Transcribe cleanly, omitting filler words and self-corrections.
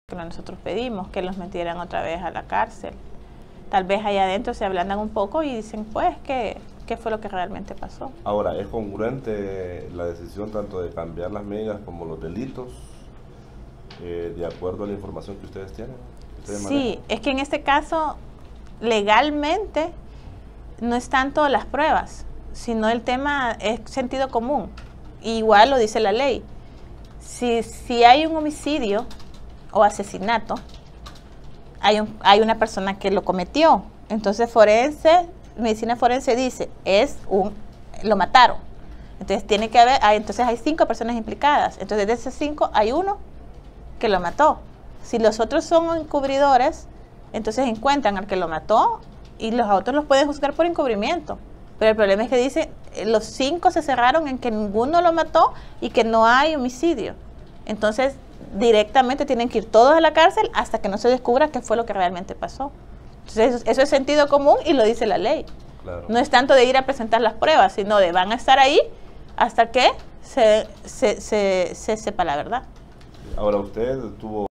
que nosotros pedimos, que los metieran otra vez a la cárcel. Tal vez allá adentro se ablandan un poco y dicen, pues, ¿qué fue lo que realmente pasó? Ahora, ¿es congruente la decisión tanto de cambiar las medidas como los delitos, de acuerdo a la información que ustedes tienen? Sí, es que en este caso, legalmente, no es tanto las pruebas, sino el tema es sentido común. Igual lo dice la ley. Si hay un homicidio o asesinato, hay una persona que lo cometió. Entonces medicina forense dice, lo mataron. Entonces tiene que haber, entonces hay 5 personas implicadas. Entonces de esas 5 hay uno que lo mató. Si los otros son encubridores, entonces encuentran al que lo mató y los otros los pueden juzgar por encubrimiento. Pero el problema es que dice, los 5 se cerraron en que ninguno lo mató y que no hay homicidio. Entonces, directamente tienen que ir todos a la cárcel hasta que no se descubra qué fue lo que realmente pasó. Entonces, eso es sentido común y lo dice la ley. Claro. No es tanto de ir a presentar las pruebas, sino de van a estar ahí hasta que se sepa la verdad. Ahora, usted tuvo